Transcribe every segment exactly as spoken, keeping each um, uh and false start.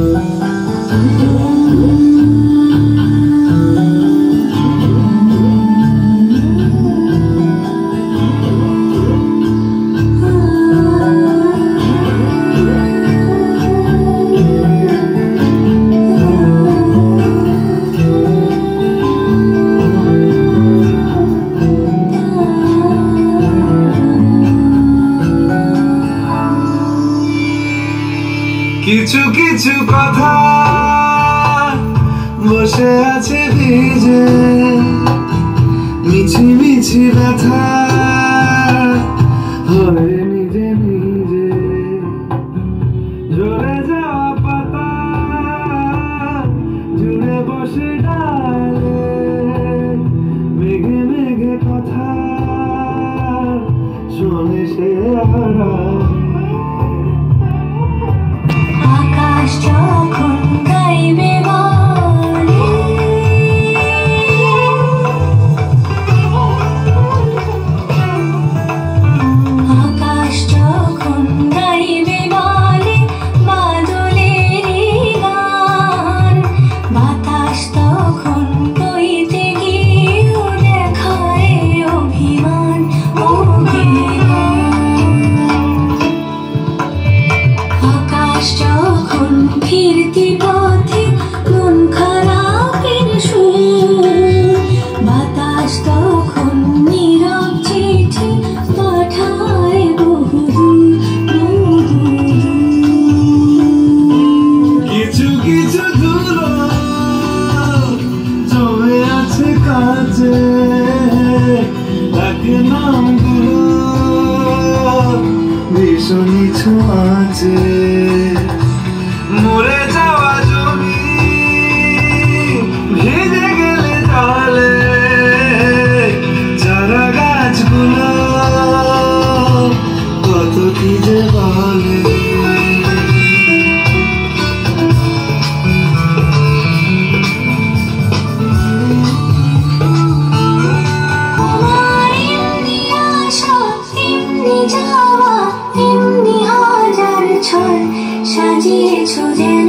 কিছু কিছু কথা বসে আছে ভিজে, মিছি মিছি ব্যথা হয়ে নিজে নিজে। ঝরে যাওয়া পাতা জুড়ে বসে ডালে, মেঘে মেঘে কথা শোনে সে আড়ালে। আকাশ যখন গাইবে বলে, আকাশ যখন গাইবে বলে বাদলেরই গান, বাতাস তখন বইতে গিয়েও দেখায় অভিমান অভিমান। আকাশ যখন ফিরতি পথে মন খারাপের সুর, বাতাস তখন নীরব চিঠি পাঠায় বহুদূর বহুদূর। কিছু কিছু ধুলো জমে আছে কাছে, তাকে নামগুলো ভীষণই ছোঁয়াছে। মরে যাওয়া জমি ভিজে গেলে জলে, চারা গাছগুলো কত কি যে বলে। আমার এমনি আসা এমনি যাওয়া, এমনি হাজার ছল সাজিয়েছো যেন।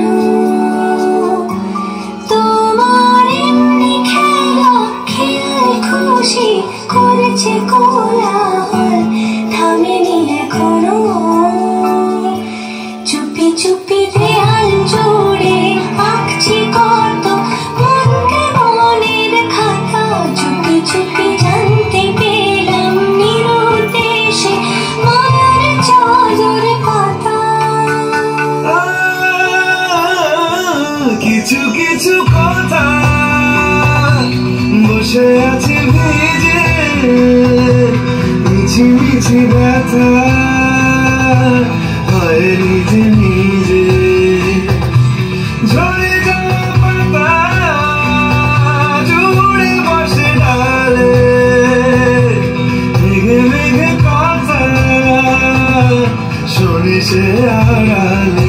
তোমার এমনি খেলা খেয়াল খুশি করেছে কোলাহল, থামেনি এখনো। চুপি চুপি দেয়াল জুড়ে আঁকছি কত মনকে মনের খাতা, চুপি চুপি জানতে পেলাম নিরুদ্দেশে মায়ার চাদর পাতা। কিছু কিছু কথা বসে আছে ভিজে, মিছি মিছি ব্যথা হয় নিজে নিজে। ঝরে যাওয়া পাতা জুড়ে বসে ডালে, মেঘে মেঘে কথা শোনে সে আড়ালে।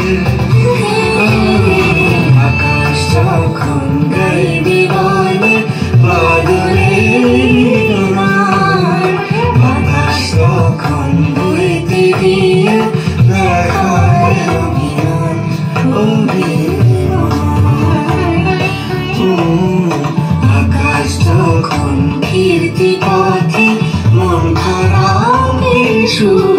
আকাশ যখন গাইবে বলে বাদলেরই গান, বাতাস তখন বইতে গিয়ে দেখায় অভিমান অভিমান। আকাশ যখন ফিরতি পথে মন খারাপের সুর,